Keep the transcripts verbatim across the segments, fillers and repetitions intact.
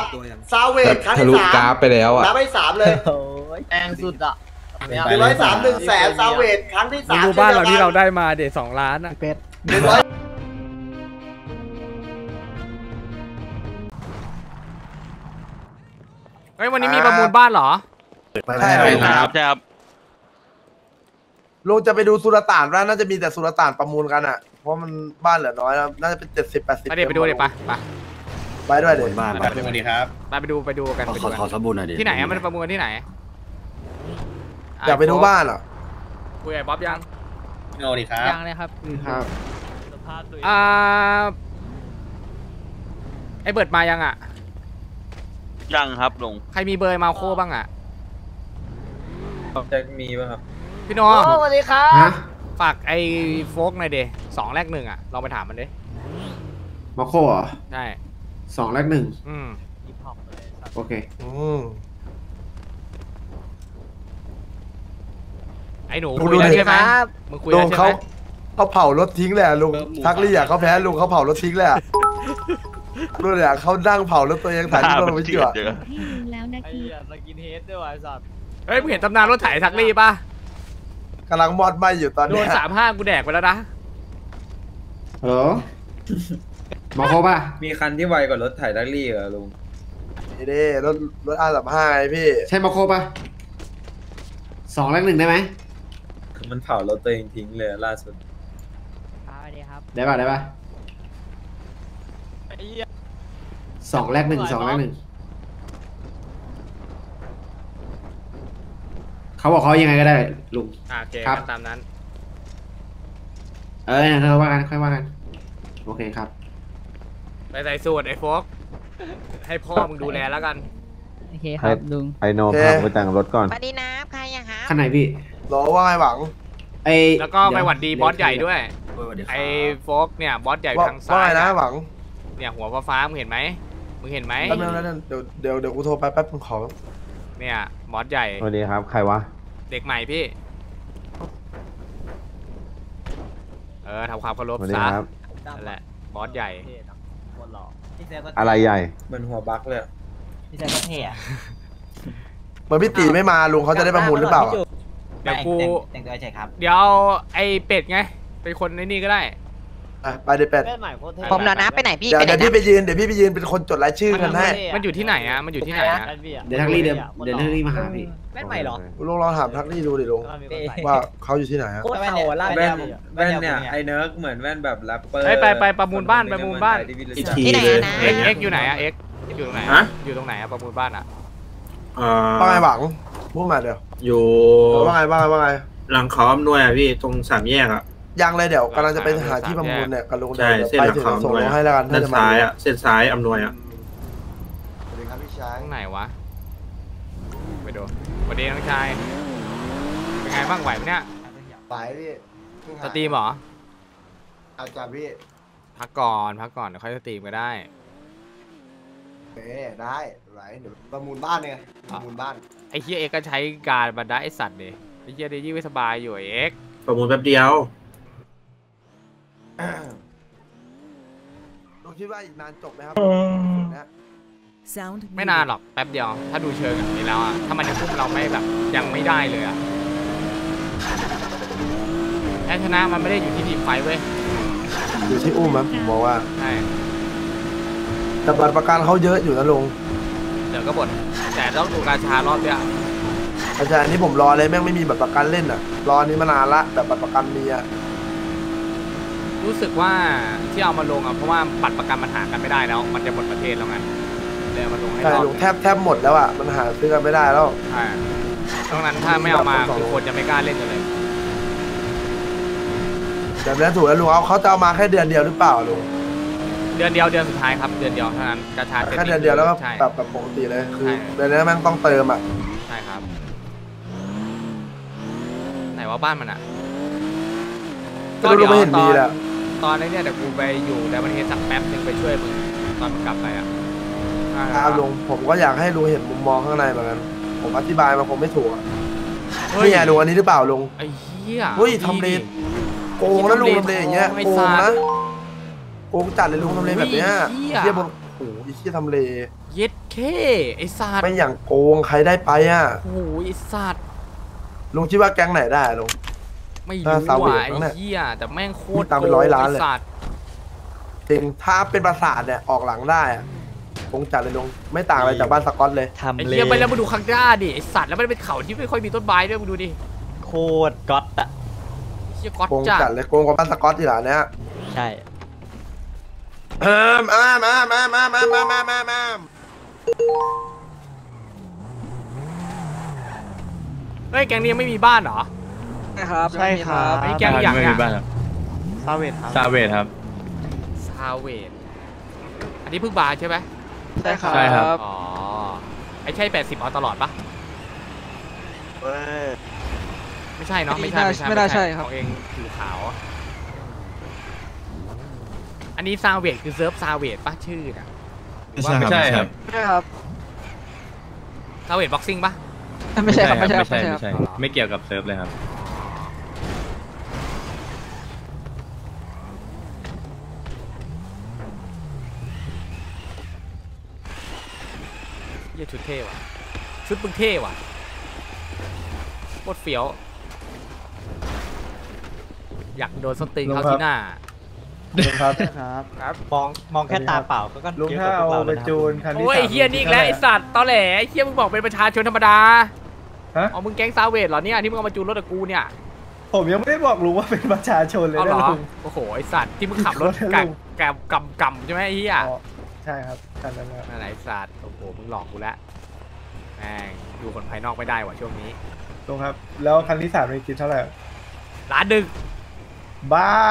ซาเวทครั้งทะที่ลุสามกราฟไปแล้วอ่ะนับไปสามเลยแรงสุดอ่ะหนึ่งร้อยสามหนึ่งแสนซาเวทครั้งที่สามดูบ้านเราที่เราได้มาเดี๋ยวสองล้านอ่ะเป็ดหนึ่งร้อยเฮ้ยวันนี้มีประมูลบ้านเหรอใช่ครับใช่ครับลุงจะไปดูสุลต่านว่าน่าจะมีแต่สุลต่านประมูลกันอ่ะเพราะมันบ้านเหลือน้อยแล้วน่าจะเป็นเจ็ดสิบแปดสิบไปเดี๋ยวไปดูเดี๋ยวไปไปไปด้วยเดี๋ยวบ้านไปดูดีครับไปไปดูไปดูกันขอไปขดูอขอกันสบู่หน่อยดิที่ไหนอะมันประมูลที่ไหนอยากไปดูบ้านเหรอคุยกับบ๊อบยังโง่ดีครับยังเลยครับครับอ่าไอเบิร์ดมายังอ่ะยังครับลุงใครมีเบอร์มาโคบ้างอ่ะจะมีป่ะครับพี่น้องสวัสดีครับฮะฝากไอโฟกหน่อยเดสองแรกหนึ่งอ่ะลองไปถามมันดิมาโคเหรอใช่สองแรกหนึ่งอืมโอเคอืมไอหนูดูคุยดูแล้วดิใช่ไหมครับมึงคุยลุแล้วงใช่เขาไหมเขาเผารถทิ้งเลยอะลุงทักลี่อะเขาแพ้ลุงเขาเผารถทิ้งเลยอะลุงเนี่ยเขานั่งเผารถตัวเองถ่ายที่ลงไปเจือให้ดูแล้วนะไอ้ทีเหี้ยสกินเฮดด้วยวะไอ้สัตว์เฮ้ยมึงเห็นตำนานรถไถทักลี่ป่ะกำลังมอดไหมอยู่ตอนโดเนี้นยสามห้ากูแดกไปแล้วนะฮัลโหล มาโคป่ะมีคันที่ไวกว่ารถไถดักลี่เหรอลุงนี่ดิรถรถอาร์สามห้าไงพี่ใช่มาโคป่ะสองแรกหนึ่งได้ไหมมันเผารถตัวเองทิ้งเลยล่าสุดสวัสดีครับได้ป่ะได้ป่ะไอ้เหี้ยสองแรกหนึ่งสองแรกหนึ่งเขาบอกเขายังไงก็ได้ลุงอ่าโอเคครับตามนั้นเออเราว่ากันค่อยว่ากัน โอเคครับไปใส่สูตรไอ้โฟกให้พ่อมึงดูแลแล้วกันโอเคครับลุงไอโนพาไปแต่งรถก่อนสวัสดีนะใครอะครับข้างไหนพี่รอว่าไงหวังไอแล้วก็ไปหวัดดีบอสใหญ่ด้วยเออสวัสดีครับไอ้โฟกเนี่ยบอสใหญ่ว่าทางว่าซ้ายไงนะหวังเนี่ยหัวฟ้าๆมึงเห็นไหมมึงเห็นไหมแป๊บนึงนะเดี๋ยวเดี๋ยวเดี๋ยวกูโทรไปแป๊บนึงขอเนี่ยบอสใหญ่สวัสดีครับใครวะเด็กใหม่พี่เออทำความเคารพสวัสดีซะครับนั่นแหละบอสใหญ่คนหล่อพี่แซมก็อะไรใหญ่เหมือนหัวบักเลยพี่แซมก็เท่อะเหมือนพี่ตีไม่มาลุงเขาจะได้ประมูลหรือเปล่าอะเดี๋ยวกูแต่งตัวใช่ครับเดี๋ยวไอ้เป็ดไงเป็นคนในนี่ก็ได้อ่ะไปเดี๋ยวแปดแม่ใหม่โคตรเท่ผมแล้วนะไปไหนพี่เดี๋ยวไปไหนเดี๋ยวพี่นะไปยืนเดี๋ยวพี่ไปยืนเป็นคนจดรายชื่อกันให้มันอยู่ที่ไหนอะมันอยู่ที่ไหนอะเดี๋ยวทักลี่เดินเดี๋ยวทักลี่มาหาพี่แว่นใหม่เหรอลุงลองถามทักลี่ดูดิลุงว่าเขาอยู่ที่ไหนฮะโคตรเท่าล่าแว่นแว่นเนี่ยไอ้เนิร์กเหมือนแว่นแบบแรปเปอร์เฮ้ยไปไปประมูลบ้านประมูลบ้านที่ไหนอะนะเอ็กเอ็กอยู่ไหนอะเอ็กอยู่ตรงไหนอะอยู่ตรงไหนอะประมูลบ้านอะว่าไงหวังพูดมาเดี๋ยวอยู่ว่าไงว่าไงว่าไงหลังเขาอำนวยอ่ะพี่ตรงสามแยกอ่ะยังเลยเดี๋ยวกำลังจะไปหาที่ประมูลเนี่ยกับลุงใช่เดี๋ยวเส้นไปหลังถึงเขาส่งอำนวยลงให้แล้วกันด้านจะซ้ายอ่ะเส้นซ้ายอำนวยอ่ะสวัสดีครับพี่ช้างตรงไหนวะไปดูสวัสดีน้องชายเป็นไงบ้างไหวไหมเนี่ยสายพี่สตรีมเหรออาจารย์พี่พักก่อนพักก่อนเดี๋ยวค่อยสตรีมก็ได้เอ๊ได้ไหวเดี๋ยวประมูลบ้านเนี่ยประมูลบ้านไอ้เฮียเอ็กก็ใช้การบันไดไอสัตว์ดิไอ้เฮียได้ยิ่งไม่สบายอยู่ไอ้เอ็กประมูลแป๊บเดียวลุงคิดว่าอีกนานจบไหมครับนะไม่นานหรอกแป๊บเดียว ถ้าดูเชิงอย่างนี้แล้วอะถ้ามันยังพุ่มเราไม่แบบยังไม่ได้เลยอะแพ้ชนะมันไม่ได้อยู่ที่ทีมไฟท์เว้ยอยู่ที่อุ้มครับผมบอกว่าใช่แต่บัตรประกันเขาเยอะอยู่นะลุงเดี๋ยวก็บ่นแต่ต้องดูราชารอบเนี้ยอาจารย์อันนี้ผมรอเลยแม่งไม่มีบัตรประกันเล่นอ่ะรออันนี้มานานละแต่บัตรประกันมีอ่ะรู้สึกว่าที่เอามาลงอะเพราะว่าบัตรประกันมันหากันไม่ได้แล้ว มันจะหมดประเทศแล้วไงเลยเอามาลงให้ใช่รอบลุงแทบแทบหมดแล้วอ่ะมันหาซื้อกันไม่ได้แล้วใช่ตรงนั้นถ้าไม่เอามาคือคนจะไม่กล้าเล่นกันเลยแบบนี้ถูกแล้วลุงเอาเขาจะเอามาแค่เดือนเดียวหรือเปล่าลุงเดือนเดียวเดือนสุดท้ายครับเดือนเดียวเท่านั้นกระชาแค่เดือนเดียวแล้วก็ใช่แบบแบบปกติเลยคือใช่เดือนนี้แม่งต้องเติมอ่ะใช่ครับไหนว่าบ้านมันอะก็ลุงไม่เห็นมีแหละตอนนี้เนี่ยเดี๋ยวกูไปอยู่แต่มันเห็นสักแป๊บนึงไปช่วยมึงตอนมันกลับไปอ่ะครับลุงผมก็อยากให้ลุงเห็นมุมมองข้างในเหมือนกันผมอธิบายมาคงไม่ถูกอะเฮ้ยนี่ไงลุงอันนี้หรือเปล่าลุงไอ้เหี้ยเฮ้ยทำเล โกงนะลุงทำเลอย่างเงี้ยไม่โกงทราบนะโกงจัดเลยลุงทำเลแบบเนี้ยเฮ้ยเหี้ยเทียบนโอ้โหไอ้เทียทำเลเย็ดเคไอ้สัตว์ไม่อย่างโกงใครได้ไปอ่ะโอ้โหไอ้สัตว์ลุงคิดว่าแก๊งไหนได้ลุงไม่ถ้ารู้ซาเวว่ะทไอ้มั้งเนี่ยเหี้ยแต่แม่งโคตรมีตังค์เป็นร้อยล้านเลยไสัตว์จริงถ้าเป็นประสาทเนี่ยออกหลังได้อะคงจัดเลยลุงไม่ต่างอะไรจากบ้านสกอตเลยไอ้เหี้ยไปแล้วมาดูข้างหน้าดิไอ้สัตว์แล้วมันเป็นเขาที่ไม่ค่อยมีต้นไม้ด้วยมึงดูดิโคตรก๊อตอะเหี้ยก๊อตโกงจัดจัดเลยโกงกว่าบ้านสกอตที่หลังเนี้ยใช่เออมามามามามามามามามาเฮ้ยแก๊งนี้ยังไม่มีบ้านเหรอใช่ครับใช่ครับไอ้แก๊งอย่างเนี้ยซาเวทครับซาเวทครับซาเวดอันนี้เพิ่งบาร์ใช่ไหมใช่ครับใช่ครับอ๋อไอ้ใช่แปดสิบเอาตลอดปะไม่ใช่เนาะไม่ใช่ไม่ใช่ไม่ได้ใช่ครับของเองผิวขาว อันนี้ซาเวดคือเซิร์ฟซาเวดปะชื่อน่ะไม่ใช่ครับใช่ครับซาเวดบ็อกซิ่งปะไม่ใช่ครับไม่ใช่ครับไม่ไม่ใช่ใช่ไม่ครับใช่ไม่เกี่ยวกับเซิร์ฟเลยครับเหี้ยชุดเท่ว่ะชุดมึงเท่ว่ะโคตรเฟี้ยวอยากโดนสนตีนเขาที่หน้าครับครับมองมองแค่ตาเปล่าก็ก็ลุงเยอะถ้ากว่าพวเอากเราไปเลยนะครับจูนคันที่โอ้ยสามเฮียนี่อีกแล้วไอสัตว์ตอแหลไอ้เฮียมึงบอกเป็นประชาชนธรรมดาฮะอ๋อมึงแก๊งซาเวดเหรอเนี่ยที่มึงเอามาจูนรถกับกูเนี่ยผมยังไม่ได้บอกลุงว่าเป็นประชาชนเลยเอานะเหรอลุงโอ้โหไอสัตว์ที่มึงขับรถรถนะกัลุบงแกบกำกำใช่ไหมไอ้เฮียอ๋อใช่ครับคันนั้นครับนั่นแหละไอสัตว์โอ้โหมึงหลอกกูแล้วแม่งดูคนภายนอกไม่ได้ว่ะช่วงนี้ลุงครับ แล้วคันที่สามมีคิดเท่าไหร่ล้านหนึ่งบ้า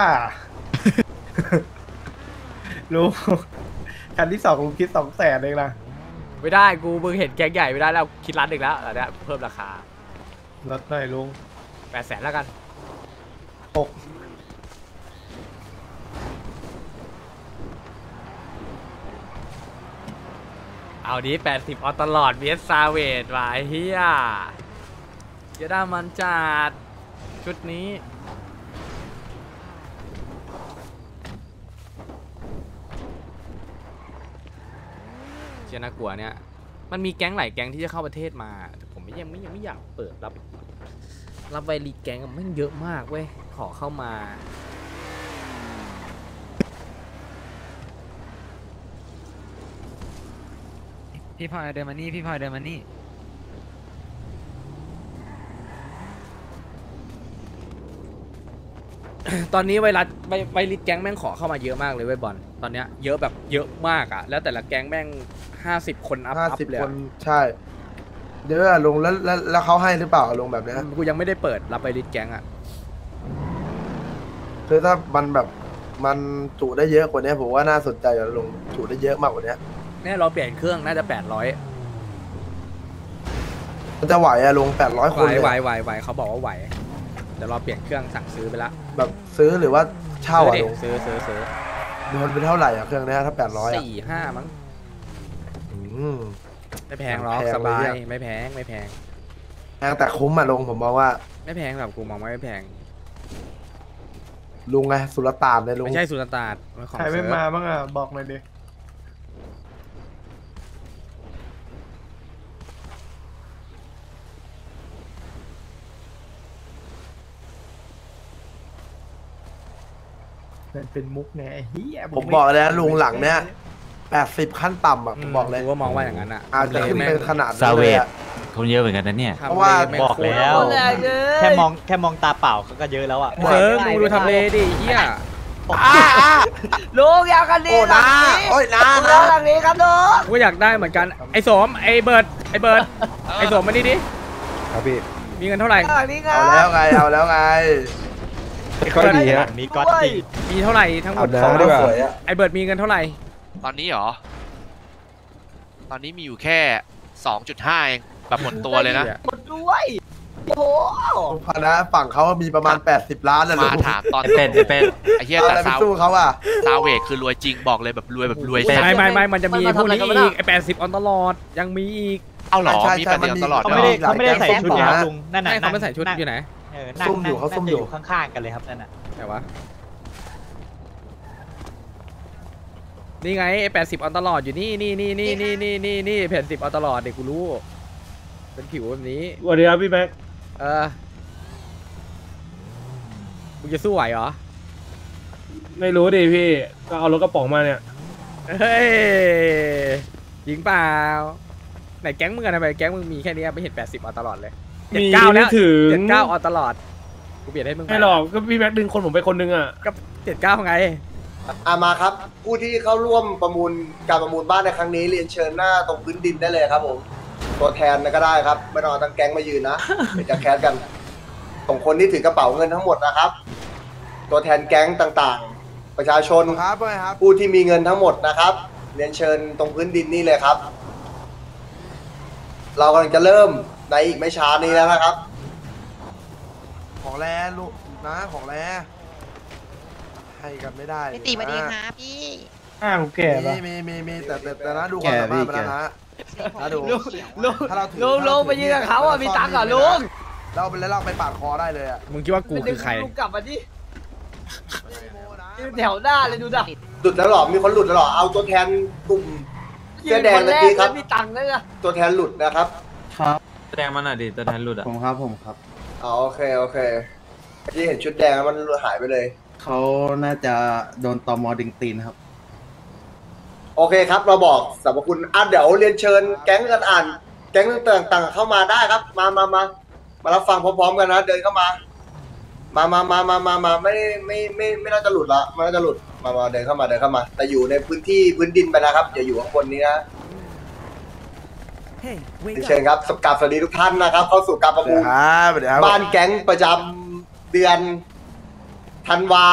ลุงคันที่สองลุงคิดสองแสนเองนะไม่ได้กูมึงเห็นแก๊งใหญ่ไม่ได้แล้วคิดล้านหนึ่งแล้วอันเนี้ยเพิ่มราคาลดหน่อยลุงแปดแสนแล้วกันหกเอาดีแปดสิบออตลอดเวสซาเวดว่ะไอ้เฮียเยอะด้ามันจัดชุดนี้ เชียน่ากลัวเนี่ย มันมีแก๊งหลายแก๊งที่จะเข้าประเทศมาแต่ผมไม่ยังไม่ยังไม่อยากเปิดรับ รับไวรีแก๊งอะมันเยอะมากเว้ย ขอเข้ามาพี่พลอยเดินมานี่พี่พลอยเดินมานี่ตอนนี้ไวรัสไวไวริสแก๊งแม่งขอเข้ามาเยอะมากเลยเว้ยบอล ตอนเนี้ยเยอะแบบเยอะมากอ่ะ แล้วแต่ละแก๊งแม่งห้าสิบคนอัพห้าอัพสิบเลยคอะนใช่เดี๋ยวอะลุงแล้วแล้วแล้วเขาให้หรือเปล่าลุงแบบเนี้ยกูยังไม่ได้เปิดรับไวริสแก๊งอ่ะคือถ้ามันแบบมันจุได้เยอะกว่านี้ผมว่าน่าสนใจอะลุงจุได้เยอะมากกว่านี้เนี่ยเราเปลี่ยนเครื่องน่าจะแปดร้อยมันจะไหวอะลุงแปดร้อยไหคนวเลยไหวอะไหวไหวเขาบอกว่าไหว เดี๋ยวเราเปลี่ยนเครื่องสั่งซื้อไปละแบบซื้อหรือว่าเช่าอะซื้อดิลุงซื้อซื้อซื้อโดนเป็นเท่าไหร่อะเครื่องเนี้ยถ้าแปดร้อยอะสี่ห้ามั้งอืมไม่แพงหรอกแพงเลยสบายเนี่ยไม่แพงไม่แพงแพงแต่คุ้มอะลุงผมมองว่าไม่แพงแบบกูมองว่าไม่แพงลุงไงสุลต่านเลยลุงไม่ใช่สุลต่านมันของใครไม่เซิร์ฟมาบ้างอ่ะ บอกหน่อยดิมันเป็นมุกไงไอ้เฮียผมบอกเลยนะลุงหลังเนี้ยแปดสิบขั้นต่ำอะผมบอกเลยกูก็มองว่าอย่างนั้นอ่ะอาจจะขึ้นแม่งเป็นขนาดนั้นซาเวเลยทอะคนเยอะเหมือนกันนะเนี่ยทำเพราะว่าแม่งบอกแล้วโคตรเลยแค่มองแค่มองตาเปล่าก็ก็เยอะแล้วอ่ะเซิร์ฟมึงดูทำเลดิเฮียลุงอยากกันดีโอ้นะโอ้ยนะนะหลังนี้ครับลุงกูอยากได้เหมือนกันไอ้สมไอ้เบิร์ดไอ้เบิร์ดไอ้สมมานี่ดิครับพี่มีเงินเท่าไหร่หลังนี้ครัเอาแล้วไงเอาแล้วไงก็ดีหฮะลังนี้ก๊อตจริงมีเท่าไหร่ทั้งหมดของดีกว่าสวยอะไอ้เบิร์ดมีเงินเท่าไหร่ตอนนี้เหรอ ตอนนี้มีอยู่แค่สองจุดห้าเองแบบหมดตัวเลยนะหมดด้วยโอ้โหพนะฝั่งเขามีประมาณแปดสิบล้านเลยลุมาง ถามตอนเป็นเป็นไอ้เหี้ยเอาแต่อะไรไปซาวสู้เขาอะซาวเวกคือรวยจริงบอกเลยแบบรวยแบบรวยไม่จัดไม่ไม่ไม่มันจะมีพวกนี้อีกไอ้แปดสิบออนตลอดยังมีอีกเอาเหรอใช่มีใช่แปดเดือนมันมีตลอดเขาด้วยไม่เหรได้อเขาไม่ได้ใส่ชุดนะครับลุงนั่นน่ะให้เขาไม่ใส่ชุดนั่งอยู่ไหนเออนั่งซุ่มอยู่นั่งเขาซุ่มน่อจะยู่ข้างๆกันเลยครับนั่นน่ะแต่ว่านี่ไงไอ้แปดสิบเอาตลอดอยู่นี่นี่นี่นี่นี่นี่นี่นี่แปดสิบเอาตลอดเด็กกูรู้เป็นผิวแบบนี้สวัสดีครับพี่แม็กเออมึงจะสู้ไหวเหรอไม่รู้ดิพี่ก็เอารถกระป๋องมาเนี่ยเฮ้ยจริงเปล่าไหนแก๊งมึงอะทำไมแก๊งมึงมีแค่นี้ไม่เห็นแปดสิบเอาตลอดเลยเจ็ดเก้าแล้วเจ็ดเก้าเอาตลอดกูเปลี่ยนให้มึงไม่หรอกก็พี่แม็กดึงคนผมไปคนนึงอ่ะก็เจ็ดเก้าไงอ่ะมาครับผู้ที่เข้าร่วมประมูลการประมูลบ้านในครั้งนี้เรียนเชิญหน้าตรงพื้นดินได้เลยครับผมตัวแทนก็ได้ครับไม่ต้องเอาทั้งแก๊งมายืนนะเดี๋ยวจะแคสกันส่งคนที่ถือกระเป๋าเงินทั้งหมดนะครับ ตัวแทนแก๊งต่างๆ ประชาชนครับครับผู้ที่มีเงินทั้งหมดนะครับเรียนเชิญตรงพื้นดินนี่เลยครับ เรากำลังจะเริ่มในอีกไม่ช้านี้แล้วนะครับของแรลูกนะของแรให้กันไม่ได้พี่ตีมาดีครับพี่อ้าวแก่ปะมีมีมีมีแต่แต่แต่นะดูความสามารถมาแล้วนะนะดูลุงลุงถ้าเราถือลุงลุงไปยืนกับเขาอ่ะมีตังค์เหรอลุงเราไปแล้วเราไปปาดคอได้เลยอ่ะมึงคิดว่ากูคือใครลุงกลับมาดิแถวหน้าเลยดูด่ะหลุดแล้วหรอมีคนหลุดแล้วหรอเอาตัวแทนกลุ่มเสื้อแดงเมื่อกี้ครับมีตังค์ด้วยนะตัวแทนหลุดนะครับแสดงมันหน่อยดิตัวแทนหลุดอ่ะผมครับผมครับอ๋อโอเคโอเคที่เห็นชุดแดงแล้วมันหายไปเลยเขาน่าจะโดนตมดึงตีนครับโอเคครับเราบอกสรรพคุณอ่ะเดี๋ยวเรียนเชิญแก๊งกันอ่าน แก๊งต่างๆเข้ามาได้ครับ มามามามารับฟังพร้อมๆกันนะเดินเข้ามา มามามามามามาไม่ไม่ไม่ไม่น่าจะหลุดละไม่น่าจะหลุดมามาเดินเข้ามาเดินเข้ามา แต่อยู่ในพื้นที่พื้นดินไปนะครับอย่าอยู่ข้างบนนี้นะเชิญครับสกาสวัสดีทุกท่านนะครับ เข้าสู่การประมูลครับเดี๋ยวครับบ้านแก๊งประจำเดือนธันวา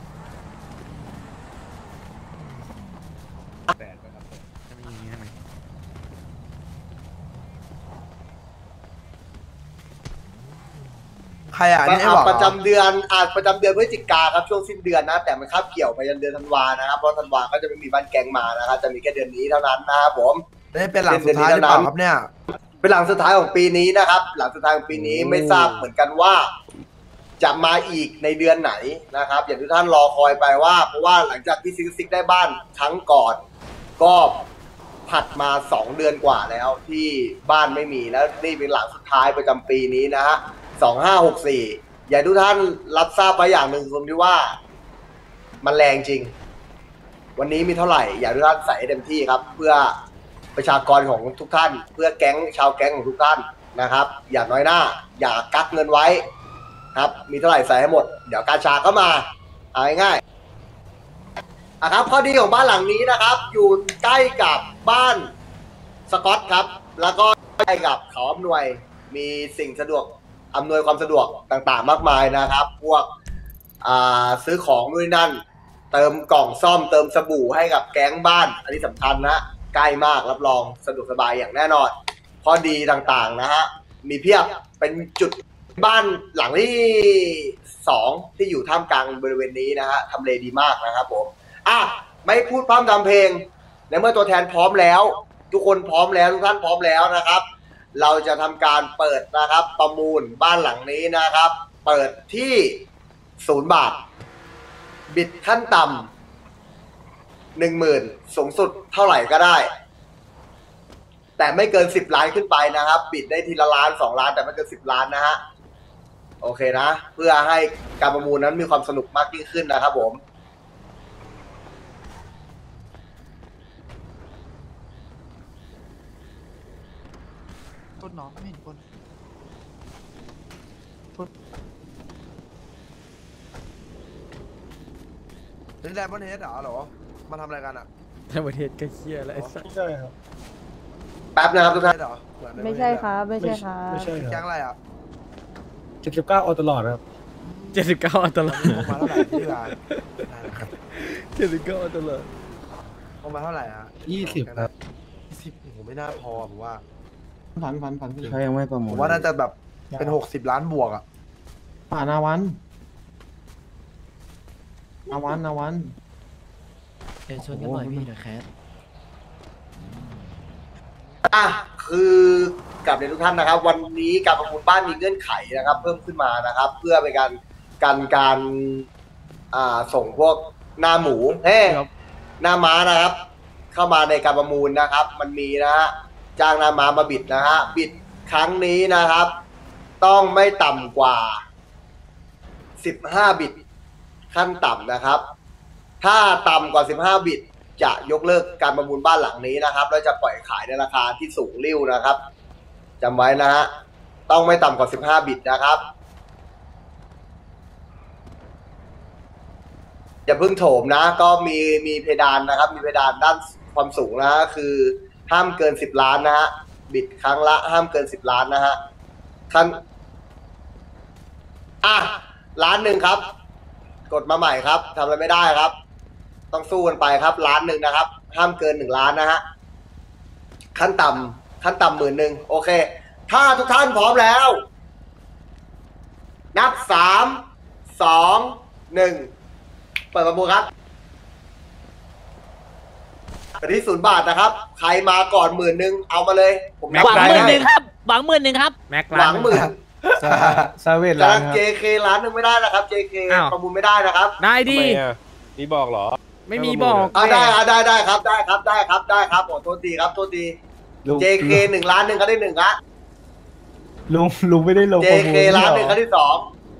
ใครอ่ะนี่ให้บอกประจำเดือนอาจประจำเดือนพฤศจิกาครับช่วงสิ้นเดือนนะแต่มันคาบเกี่ยวไปยันเดือนธันวานะครับเพราะธันวาก็จะไม่มีบ้านแก๊งมานะครับจะมีแค่เดือนนี้เท่านั้นนะครับผมนี่เป็นหลังสุดท้ายหรือเปล่าครับเนี่ยเป็นหลังสุดท้ายของปีนี้นะครับ หลังสุดท้ายของปีนี้ไม่ทราบเหมือนกันว่า จะมาอีกในเดือนไหนนะครับ อย่างที่ท่านรอคอยไปว่าเพราะว่าหลังจากที่ซิกซิกได้บ้านครั้งก่อน ก็ผัดมาสองเดือนกว่าแล้วที่บ้านไม่มีแล้วนี่เป็นหลังสุดท้ายประจำปีนี้นะฮะสองห้าหกสี่อย่าทุกท่านรับทราบไปอย่างหนึ่งตรงที่ว่ามันแรงจริง วันนี้มีเท่าไหร่อย่าทุกท่านใส่ให้เต็มที่ครับ เพื่อประชากรของทุกท่าน เพื่อแก๊งชาวแก๊งของทุกท่านนะครับ อย่าน้อยหน้า อย่ากักเงินไว้ครับ มีเท่าไหร่ใส่ให้หมด เดี๋ยวกาชาก็มาเอาง่ายๆอ่ะครับข้อดีของบ้านหลังนี้นะครับ อยู่ใกล้กับบ้านสกอตครับ แล้วก็ใกล้กับเขาอำนวยมีสิ่งสะดวกอำนวยความสะดวกต่างๆมากมายนะครับ พวกอ่าซื้อของนู่นนั่น เติมกล่องซ่อมเติมสบู่ให้กับแก๊งบ้าน อันนี้สำคัญนะใกล้มากรับรองสะดวกสบายอย่างแน่นอนข้อดีต่างๆนะฮะมีเพียบเป็นจุดบ้านหลังที่สองที่อยู่ท่ามกลางบริเวณนี้นะฮะทำเลดีมากนะครับผมอ่ะไม่พูดพร่ำทำเพลงในเมื่อตัวแทนพร้อมแล้ว ทุกคนพร้อมแล้วทุกท่านพร้อมแล้วนะครับ เราจะทำการเปิดนะครับประมูลบ้านหลังนี้นะครับ เปิดที่ศูนย์บาทบิดขั้นต่ำหนึ่งหมื่นสูงสุดเท่าไหร่ก็ได้แต่ไม่เกินสิบล้านขึ้นไปนะครับบิดได้ทีละล้านสองล้านแต่ไม่เกินสิบล้านนะฮะโอเคนะเพื่อให้การประมูลนั้นมีความสนุกมากยิ่งขึ้นนะครับผมต้นน้องไม่เห็นคนนี่แดนบอนเฮดเหรอเหรอมาทำอะไรกันอ่ะทั้งประเทศก็เชี่ยแล้วไอ้สัสใช่ครับแป๊บนะครับทุกท่านเหรอเหมือนไม่ใช่ครับไม่ใช่ครับไม่ใช่คแก๊รับงอะไรอ่ะเจ็ดสิบเก้าเอาตลอดครับเจ็ดสิบเก้าอันตรายออกมาเท่าไหร่ที่ร้านได้ครับเจ็ดสิบเก้าอันตรายออกมาเท่าไหร่อ่ะยี่สิบครับยี่สิบโอ้โหไม่น่าพอผมว่าพันพันพันเขายังไม่ประผมูลมว่าน่าจะแบบเป็นหกสิบล้านบวกอ่ะผ่านอาวันอาวันอาวันเชิญชวนกันหน่อยพี่นะแคสอ่ะคือกลับเรียนทุกท่านนะครับ วันนี้การประมูลบ้านมีเงื่อนไขนะครับ เพิ่มขึ้นมานะครับ เพื่อเป็นการการการอ่าส่งพวกหน้าหมูเฮ้หน้าม้านะครับ เข้ามาในการประมูลนะครับ มันมีนะฮะจ้างหน้าม้ามาบิดนะฮะบิดครั้งนี้นะครับ ต้องไม่ต่ำกว่าสิบห้าบิตขั้นต่ำนะครับ ถ้าต่ำกว่าสิบห้าบิตจะยกเลิกการประมูลบ้านหลังนี้นะครับแล้วจะปล่อยขายในราคาที่สูงริ่วนะครับจำไว้นะฮะต้องไม่ต่ำกว่าสิบห้าบิตนะครับอย่าเพิ่งโถมนะก็มีมีเพดานนะครับมีเพดานด้านความสูงนะฮะคือห้ามเกินสิบล้านนะฮะบิตครั้งละห้ามเกินสิบล้านนะฮะขั้นอ่ะล้านหนึ่งครับกดมาใหม่ครับทำอะไรไม่ได้ครับต้องสู้กันไปครับล้านหนึ่งนะครับห้ามเกินหนึ่งล้านนะฮะขั้นต่ำขั้นต่ำหมื่นหนึ่งโอเคถ้าทุกท่านพร้อมแล้วนับสามสองหนึ่งเปิดประมูลครับไปที่ศูนย์บาทนะครับใครมาก่อนหมื่นหนึ่งเอามาเลยผมนับหวังได้หมื่นหนึ่งครับหวังหมื่นหนึ่งครับแม็กหวังหมื่นซาเวทกำร้าลันงครับเจ เค ล้านหนึ่งไม่ได้นะครับ เจ เคอ้าวประมูลไม่ได้นะครับได้ดินี่บอกเหรอไม่มีบอกอ่าได้อ่าได้ได้ครับได้ครับได้ครับได้ครับโอ้โทษทีครับโทษที เจ เค หนึ่งล้านหนึ่งเขาได้หนึ่งฮะลุงลุงไม่ได้ลงเจ เค ล้านหนึ่งครั้งที่สอง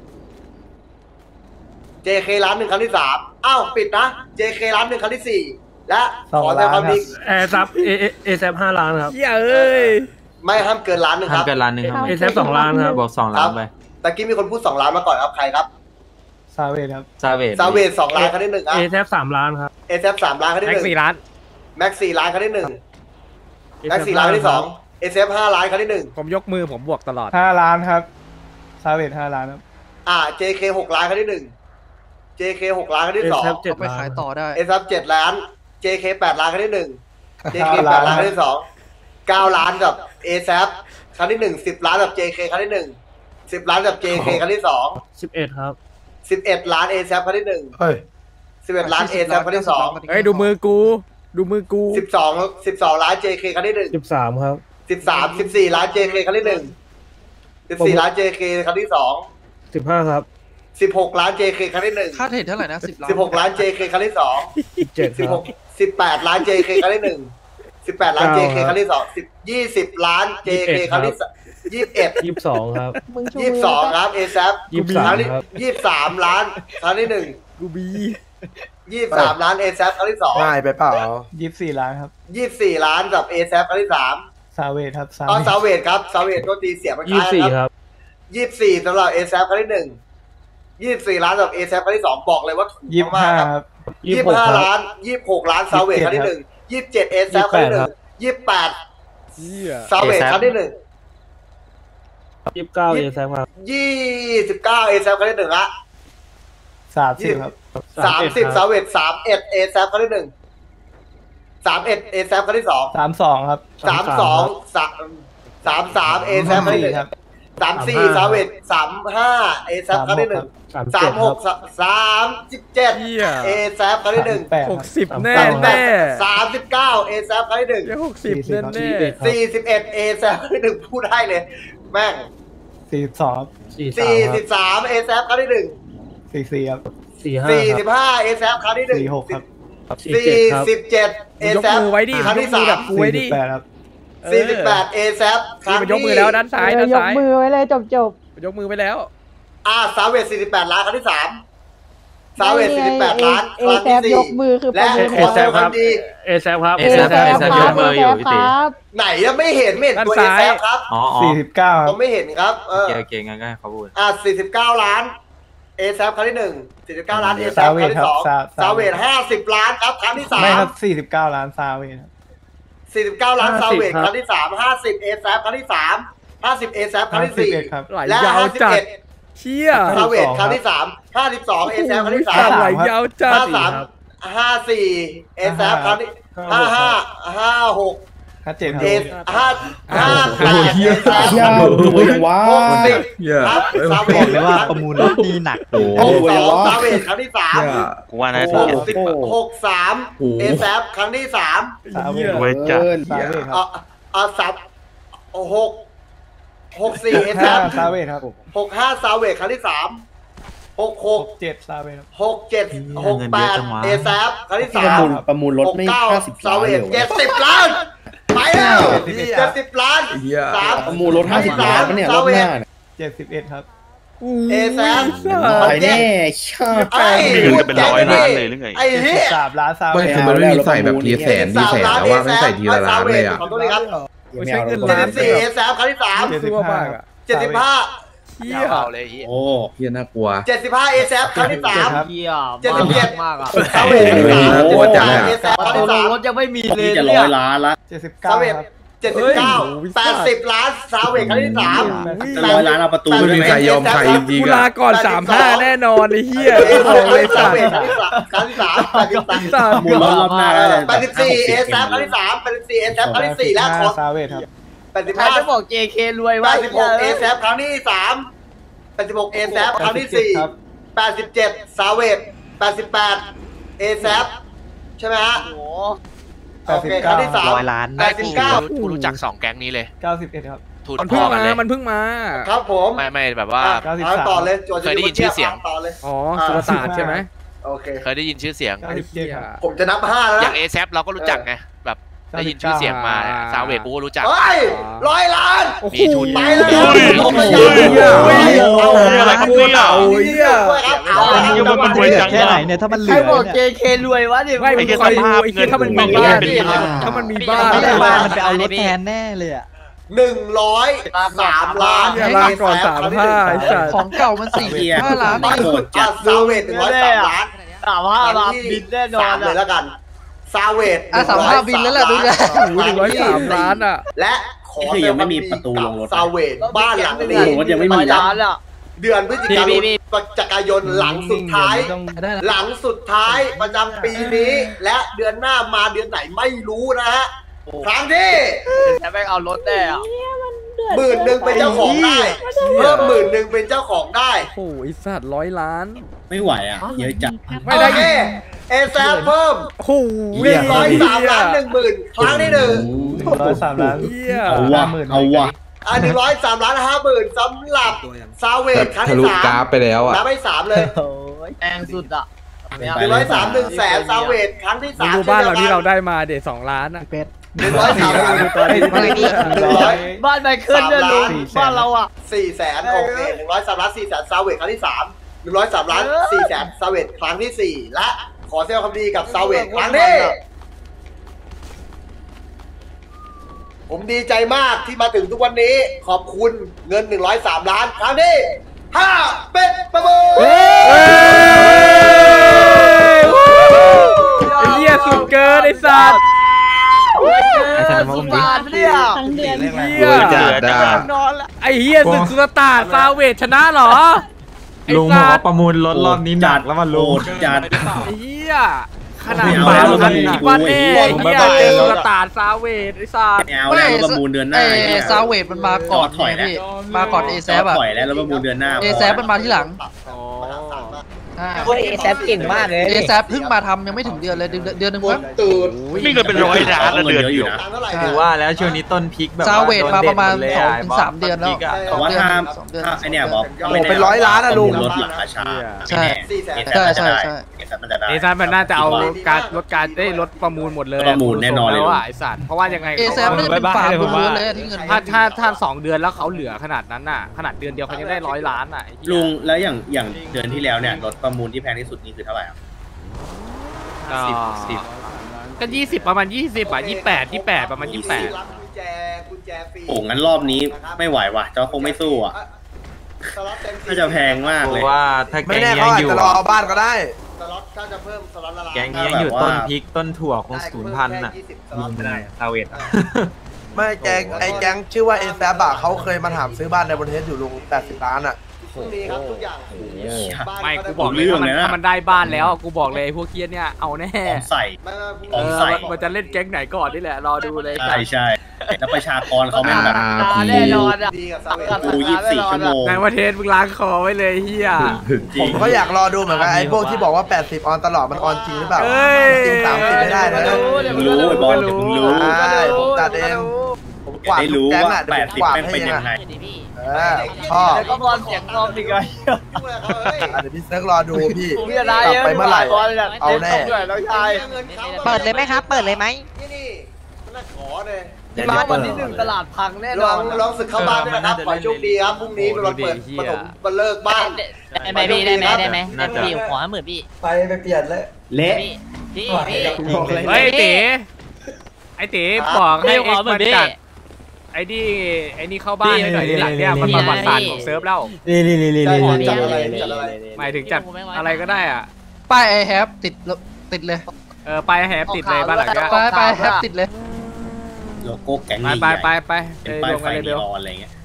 เจ เค ล้านหนึ่งครั้งที่สามอ้าวปิดนะ เจ เค ล้านหนึ่งครั้งที่สี่และขอแสดงความดีแอร์ซับเอเอแซห้าล้านครับเหี้ยเอ้ยไม่ห้ามเกินล้านหนึ่งคห้ามรับเกินล้านหนึ่งครับเอแซสองล้านครับบวกสองล้านไปตะกี้มีคนพูดสองล้านมาก่อนครับใครครับซาเวทครับซาเวดซาเวทสองล้านครั้งที่หนึ่งอ่ะเอแซสามล้านครับเอแซสามล้านครั้งที่แม็หกนึ่งสี่ล้านแม็กสี่ล้านครั้งที่หนึ่งแม็กสี่ล้านครั้งที่สองเอแซห้าล้านครั้งที่หนึ่งผมยกมือผมบวกตลอดห้าล้านครับซาเวทห้าล้านครับอ่า เจ เค หกล้านครั้งที่หนึ่ง เจ เค หกล้านครั้งที่สองเจ็ดล้านเอซับเจ็ดล้าน เจ เค แปดล้านครั้งที่หนึ่ง เจ เค แปดล้านครั้งที่สองเก้าล้านกับเอซับครั้งที่หนึ่งสิบล้านกับ เจ เค ครั้งที่หนึ่งสิบล้านกับ เจ เค ครั้งที่สองสิบเอ็ดครับสิบเอ็ดล้านเอซับครั้งที่หนึ่งเฮ้ยสิบเอ็ดล้านเอซับครั้งที่สองเฮ้ยดูมือกู ดูมือกูสิบสองสิบสองล้าน เจ เค ครั้งที่หนึ่งสิบสามครับสิบสามสิบสี่ล้าน เจ เค ครั้งที่หนึ่งสิบสี่ล้าน เจ เค ครั้งที่สองสิบห้าครับสิบหกล้าน เจ เค ครั้งที่หนึ่งค่าเทรดเท่าไหร่นะสิบล้านสิบหกล้าน เจ เค ครั้งที่สองสิบเจ็ดสิบคหรับกสิบแปดล้าน เจ เค ครั้งที่หนึ่งสิบแปดล้าน เจ เค ครั้งที่สองสิบยี่สิบล้าน เจ เค ครั้งที่ยี่สิบเอ็ดยี่สิบสองครับยี่สิบสองครับเอซับยี่สิบสามครั้งที่ครับยี่สิบสามล้านครั้งที่หนึ่งกูบียี่สิบสามล้านเอซับครั้งที่สองง่ายไปเปล่ายี่สิบสี่ล้านครับยี่สิบสี่ล้านกับเอซับครั้งที่สามซาเวทครับซาอ๋อเวทซาเวดครับซาเวดตัวตีเสียมันยี่สิบสี่คครัรับบ ยี่สิบสี่สำหรับเอซับครั้งที่หนึ่งยี่สิบสี่ล้านกับเอซับครั้งที่สองบอกเลยว่าถูกยี่สิบมาห้ากๆครับครับยี่สิบห้าล้านยี่สิบหกล้านซาเวดครั้งที่หนึ่งยี่สิบเจ็ดเอซับครั้งที่หนึ่งยี่สิบแปดเหี้ยซาเวดครั้งที่หนึ่งยี่สิบเก้าเอแซครับยี่สิบเก้าเอซับครั้งที่หนึ่งละสามสิบครับสามสิบซาเวดสามเอ็ดเอซับครั้งที่หนึ่งสามเอ็ดเอซับครั้งที่สองสามสองครับสามสองสามสามสามเอแซฟครั้งที่หนึ่งครับสามสี่ซาเวดสามห้าเอแซฟครั้งที่หนึ่งสามหกสามสิบเจ็ดเหี้ยเอแซฟครั้งที่หนึ่งแปดหกสิบแน่สามแปแน่ดสามสิบเก้าเอแซฟครั้งที่หนึ่งเดี๋ยวหกสิบแน่แน่สี่สิบเอ็ดเอแซฟครั้งที่หนึ่งพูดได้เลย แม่งสี่สิบสองสี่สี่สิบสามเอแซฟครั้งที่หนึ่งสี่สี่ครับสี่ห้าสี่สิบห้าเอแซฟครั้งที่หนึ่งสี่หกครับสี่สิบเจ็ดเอยกแซฟมือไว้ดิครั้งที่ยกมืสาอแบมบกูไว้ดิสี่สิบแปดครับสี่สิบแปดเอแซฟครั้งมันที่ยกมือแล้วด้านซ้ายด้านยกซ้ายมือไว้เลยจบจบมันยกมือไปแล้วอ่าซาเวดสี่สิบแปดล้านครั้งที่สามซาเวดสี่สิบแปดล้านเอครั้งแซที่ฟสี่ยกมือคือปและระมูลขอแสดงความดีเอแซครับเอแซฟเอแซฟยกมืออยู่พี่ตีครับไหนยังไม่เห็นไม่เห็นตัวด้านเอซ้ายแซฟครับอ๋ออ๋อสี่สิบเก้าคผรับมไม่เห็นครับเอโออเคโอเคงั้นก็ให้เขาพูดอ่าสี่สิบเก้าล้านเอแซฟครั้งที่หนึ่งสี่สิบเก้าล้านเอแซฟครั้งที่สองซาเวดห้าสิบล้านครับครั้งที่สาไม่มครับสี่สิบเก้าล้านซาเวทครับสี่สิบเก้าล้านห้าซาสิบเวดครับครั้งที่สามห้าสิบเอแซฟครั้งที่สามห้าสิบเอแซฟครั้งที่สี่ห้าสิบเอ็ดครับไหลและยาวห้าสิบจัดเอ็ดเชี่ยซาเวดครั้งที่สามห้าสิบสองเอแซฟครั้งที่สามไหลยาวจัดห้าสามห้าสี่เอแซฟครั้งที่ห้าห้าห้าหกห้าเจ็ดครับเอสห้าห้าแปดเอแซฟยาวเลยว่าหกสิบครับซาเวดเลยว่าประมูลรถนี่หนักหกสองซาเวดครั้งที่สามกูว่าน่าหจะกสิบหกสามเอแซฟครั้งที่สามซาเวทไว้จัดซาเวทคเอ่รัอบ เอ่อสับหกหกสี่เอแซห้าฟซาเวทครับหกห้าซาเวดครั้งที่สามหกหกเจ็ดซาเวทหกเจ็ดหกแปดเอแซฟครั้งที่ประสามมูลประมูลรถหกไม่เก้าห้าสิบซาล้านเวเลยทเหรอเจ็ดสิบล้านไปแล้วเจ็ดสิบล้านเหี้ยสามประมูลรถห้าสิบล้านปะเนี่ยรอบหน้าเนี่ยเจ็ดสิบเอ็ดครับเอแซฟตายแน่ชาติไอ้จะเป็นร้อยล้านเลยหรือไงไอ้เหี้ยสามล้านซาเวไม่ทคือมันไม่มีใส่แบบทีแสนทีแสนแล้วว่าไม่ใส่ทีละล้านเลยอ่ะขอโทษนะครับไม่ใช่เงินเจ็ดล้านสิบสี่เอแซฟครั้งที่สามเจ็ดสิบตัวห้าบ้างอะเจ็ดสิบห้าเฮียเอาเลยเฮียโอ้เฮียน่ากลัวเจ็ดสิบห้าเอแซฟครั้งที่สามเยี่ยมเจ็ดสิบเจ็ดมากอ่ะซาเวทครั้งที่สามโอ้โหจัดเลยอะเอแซฟครั้งที่สามรถยังไม่มีเลยนี่จะร้อยล้านละเจ็ดสิบเก้าซาเวทครับเจ็ดสิบเก้าแปดสิบล้านซาเวทครั้งที่สามจะร้อยล้านเอาประตูไม่ได้มีไหมใครยอมใครจริงกูๆลาอ่ะก่อนสามห้าแน่นอนไอ้เฮียเอบอกเลยซาสัตเวทว์ครั้งที่สามครั้งที่สามแปดสิบสามประมูลรถรอบหน้าได้เลยแปดสิบสี่เอแซฟครั้งที่สามแปดสิบสี่เอแซฟครั้งที่สี่และขอซาเวทครับแปดสิบใครห้าจะบอก เจ เค รวยแปวะดสิบหกเอแซฟครั้งที่สามแปดสิบหกเอแซฟครั้งที่สี่ครับแปดสิบเจ็ดซาเวทแปดสิบแปดเอแซฟใช่ไหมฮะโอ้โหแปโอดสิบเคเก้าครั้งที่สามร้อยล้านแปดสิบเก้ากูรู้จักสองแก๊งนี้เลยเก้าสิบเอ็ดครับทุนมันพเพิ่งอกันมาเลยมันเพิ่งมาครับผมไม่ไม่แบบว่าอ่ะเก้าสิบเอาสามต่อเลยโจทเคยได้ยินชื่อเสียงต่อเลยอ๋อสุรตานใช่ไหมโอเคเคยได้ยินชื่อเสียงเก้าสิบเจ็ดครับผมจะนับห้าแล้วอนะย่างเอแซเราก็รู้จักไงแบบได้ยินชื่อเสียงมาซาเวทกูก็รู้จักเฮ้ยร้อยล้านโอ้โหมีทุนไปแล้วโอ้ยลงมาโอ้ยเยอะโอ้ยเอาโอ้ยอะไรกันเนี่ยเต่าเฮียเอาเดี๋ยวมันมันรวยจังแค่ไหนเนี่ยถ้ามันเหลือใครบอก เจ เค รวยวะเนี่ยไม่มึงคอยดูไอ้เฮียถ้ามันมีบ้านถ้ามันมีบ้านไม่ได้อะบ้านมันไปเอารถแทนแน่เลยอ่ะหนึ่งร้อยสามล้านอย่าลาก่อนสามห้าไอ้สัตว์ของเก่ามันสี่เฮียห้าล้านโคตรจัอ่ะดซาเวทหนึ่งร้อยสามล้านสามห้าล้านบินแน่นอสาน มเลยอ่ะแล้วกันซาเวทอ่ะสามห้าบินแล้วแหละดูดิโอ้โหหนึ่งร้อยสามล้านอ่ะและขอนี่คือยังไม่มีประตูลงรถซาเวทบ้านหลังนี้โอ้โหยังไม่มีร้านอ่ะเดือนพฤศจิกายพี่นพี่จักรยนต์หลังสุดท้าย หลังสุดท้ายประจำปีนี้ และเดือนหน้ามาเดือนไหนไม่รู้นะฮะครั้งที่แต่แม่งเอารถแน่อ่ะหมื่นหนึ่งเป็นเจ้าของได้เพิ่มหมื่นหนึ่งเป็นเจ้าของได้โอ้โหไอ้สัตว์ร้อยล้านไม่ไหวอ่ะเยอะจัดไม่ได้โอเคเอแซเพิ่มโอ้โหหนึ่งร้อยสามล้านหนึ่งหมื่นครั้งที่หนึ่งร้อยสามล้านเฮียเอาวะเอาวะอ่าหนึ่งร้อยสามล้านห้าหมื่นสำหรับซาเวแบทบครั้งทะที่ลุสามกราฟไปแล้วอ่ะนับให้สามเลยโอ้ยแพงสุดอ่ะหนึ่งร้อยสามหนึ่งแสนซาเวทครั้งที่มึงสามดูบ้านเราที่เราได้มาเด็ดสองล้านอ่ะหนึ่งร้อยสามหนึ่งร้อยบ้านไมเคิลเนี่ยลุงบ้านเราอ่ะสี่แสนโอเคหนึ่งร้อยสามล้านสี่แสนซาเวทครั้งที่สามหนึ่งร้อยสามล้านสี่แสนซาเวทครั้งที่สี่และขอแสดงความดีกับซาเวทครั้งที่ผมดีใจมากที่มาถึงทุกวันนี้ขอบคุณเงินหนึ่งร้อยสามล้านครั้งที่ห้าเป็นประมูลไอ้เหี้ยสุดเกินไอ้สัตว์ไอ้สัตว์มาอุ้มดิบาทเนี่ยทั้งเดือนเหี้ยรวยจัดอ่ะนอนละไอ้เหี้ยศึกสุลต่านซาเวทชนะเหรอไอ้ลุงบอกสัว่าตว์ประมูลรถรอบนี้หนักแล้วมันโคลุงตรจัดไอ้เหี้ยขนาดไม่เอาบ้านแล้วมันมันคิดว่าแน่โอ้ไอ้โหเหี้ยเจอสุลต่านซาเวทไอ้สัตว์ไม่เอาแล้วรถประมูลเดือนหน้าเอซาเวทมันมาก่อนถอยแล้วมาก่อนเอแซฟอ่ะถอยแล้วรถประมูลเดือนหน้าเอแซฟมันมาที่หลังอ๋อโอ้ยเอแซฟเก่งมากเลยเอแซฟเพิ่งมาทำยังไม่ถึงเดือนเลยเดือนเดือนหนึ่งมั้งนี่เงินเป็นร้อยล้านละเดือนอยู่นะตังค์เท่าไหร่ถือว่าแล้วช่วงนี้ต้นพริกแบบซาเวทมาประมาณโดนสองเด็ดถึหงมดสามเดือนแล้วพริกะแต่ว่าถ้าสองเดือนถ้าไอเนี่ยบอกโอ้โหเป็นร้อยล้านอะลุงรถหลังราชาใช่สี่แสนใช่ใช่ใช่เอซัมันจะได้ไอ้สัตว์มันน่าจะเอาการลดการได้ลดประมูลหมดเลยประมูลแน่นอนเลยแล้วะไอ้สัตว์เพราะว่ายังไงเอแซฟน่าจะเป็นฟาร์มล้วนๆเลยที่เงินถ้าถ้าถ้าสองเดือนแล้วเขาเหลือขนาดนั้นน่ะขนาดเดือนเดียวเขายังได้ร้อยล้านอ่ะไอ้เหี้ยลุงแล้วอย่างอย่างเดือนที่แล้วเนี่ยรถประมูลที่แพงที่สุดนี่คือเท่าไหร่ครับก็สิบสิบก็ยี่สิบประมาณยี่สิบอ่ะยี่แปดยี่แปดประมาณยี่แปดรับกุญแจกุญแจฟรีโอ้งั้นรอบนี้ไม่ไหวว่ะเจ้าคงไม่สู้อ่ะสล็อตเต็มที่น่าจะแพงมากเพเลยราะว่าถ้าไม่แก๊งแน่นี้เขายังอาจอยู่จะรอบ้านก็ได้สล็อตถ้าจะเพิ่มสล็อตละล้านแก๊งนี้ยังอยู่ต้นพริกต้นถั่วคงศูนย์พันอ่ะยี่สิบสล็อตไม่ได้ซาเวทไม่แกงไอ้แกงชื่อว่าเอแซบอะเขาเคยมาถามซื้อบ้านในบนเทสอยู่ลุงแปดสิบล้านอะพรุ่งนี้ครับทุกอย่างบ้านไม่ด้กูบอกเลยถ้ามันถ้ามันได้บ้านแล้วกูบอกเลยพวกเคียเนี่ยเอาแน่ของใส่ไม่ไม่พรุ่งขอเอง อใส่มันมันจะเล่นแก๊งไหนก่อนนี่แหละรอดูเลยใช่ใช่แล้วประชากรเขาแม่งแบบตาแน่นอนอ่ะดีกับซาเวทกูยี่สิบสี่ชั่วโมงในประเทศมึงล้างคอไว้เลยเฮียจริผงมก็อยากรอดูเหมือนกันไอ้พวกที่บอกว่าแปดสิบออนตลอดมันออนจริงหรือเปล่าเอ้ยจริงสามสิบไม่ได้นะมึงรู้ไอ้บอลเดี๋ยวมึงรู้ใช่ผมจัดเองผมกวาดได้ทุกรู้แก๊งว่าอะเดี๋แปยวดผมสิบกวาดแม่งให้เป็นเองยังอะไงเออพ่อแล้วก็บอลเสียงกองอีกเลยเดี๋ยวพี่เซิร์กรอดูพี่กลับไปเมื่อไหร่เอาแน่เปิดเลยไหมครับ เปิดเลยไหมนี่นี่มันขอเลยร้านวันที่หนึ่งตลาดพังแน่นลออน งลองศึกเข้าบ้านด้วยนะครับขอโชคดีครับพรุ่งนี้เป็นวันเปิดปฐมวันเลิกบ้านได้ไหมพี่ได้ไหมได้ไหมได้พี่ขอหมื่นพี่ไปไปเปลี่ยนเลยเละพี่พี่พี่เฮ้ยไอ้เต๋ไอ้เต๋บอกให้เอ็กซ์มันจัดไอ้นี่ไอ้นี่เข้าบ้านให้หน่อยดิหลังเนี่ยมันประวัติศาสตร์ของเซิร์ฟแล้วนี่นี่นี่นี่จัดอะไรจัดอะไรหมายถึงจัดอะไรก็ได้อ่ะป้ายไอแฮปติดติดเลยเออไปแฮปติดเลยบ้านหลังเนี้ยป้ายป้ายแฮปติดเลยโลโก้แก๊งไปไปไปไปเป็นไปป้ายรวมไฟกันเลยนีเบลออนอะไรเงี้ย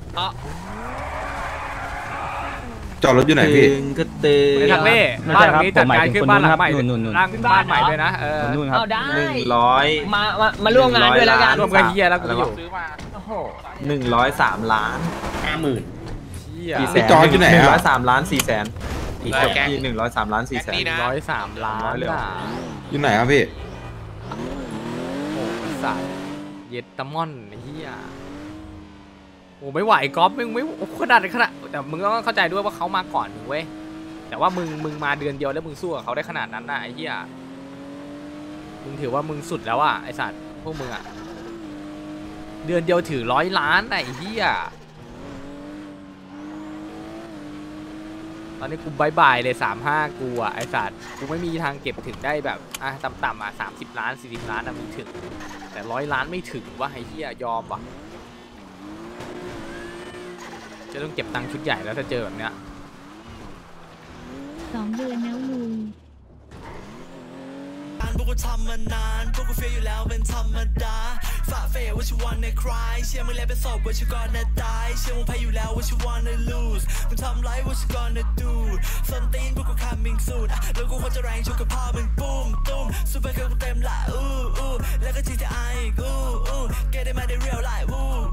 จอดรถอยู่ไหนพี่ตึงก็ตึงในทางเล่บ้านหลังนี้จัดการขึ้นบ้านหลังใหม่ร่างบ้านใหม่ด้วยนะเออเอาได้หนึ่งร้อยมามามาร่วมงานด้วยแล้วกันร่วมกันเฮียแล้วกูอยู่โอ้โหหนึ่งร้อยสามล้านห้าหมื่นเฮียสี่แสนหนึ่งร้อยสามล้านสี่แสนอีกเอคอน แก๊งที่หนึ่งร้อยสามล้านสี่แสนนี่นะร้อยสามล้านอ่ะอยู่ไหนครับพี่โอ้สัตว์เย็ดตะม่อนไอ้เฮียโอ้ไม่ไหวก๊อฟมึงไม่ขนาดขนาดแต่มึงต้องเข้าใจด้วยว่าเขามาก่อนมึงเว้ยแต่ว่ามึงมึงมาเดือนเดียวแล้วมึงสู้กับเขาได้ขนาดนั้นนะไอ้เหี้ยมึงถือว่ามึงสุดแล้วอ่ะไอ้สัตว์พวกมึงอ่ะเดือนเดียวถือร้อยล้านไอ้เหี้ยตอนนี้กูบายบายเลยสามห้ากูอ่ะไอ้สัตว์กูไม่มีทางเก็บถึงได้แบบอ่ะต่ำๆอ่ะสามสิบล้านสี่สิบล้านอ่ะมึงถึงแต่ร้อยล้านไม่ถึงว่าไอ้เหี้ยยอมว่ะจะต้องเก็บตังค์ชุดใหญ่แล้วถ้าเจอแบบเนี้ยสองเดือนแล้วลุงพวกกูทำมานานพวกกูเฟียอยู่แล้วเป็นธรรมดาฝ่าเฟยว่าชิวันในคลายเชื่อมึงแล้วเป็นศพว่าชิวันในตายเชื่อมึงแพ้อยู่แล้วว่าชิวันใน lose มึงทำไรว่าชิวันใน do ส้นตีนพวกกู coming soon แล้วกูควรจะแรงชุกกับพ่อมึงปุ้มตุ้มซูเปอร์เกิร์ลกูเต็มละอู้อู้แล้วก็ จี ที ไอ อีกอู้อู้ get it มาได้ real life อู้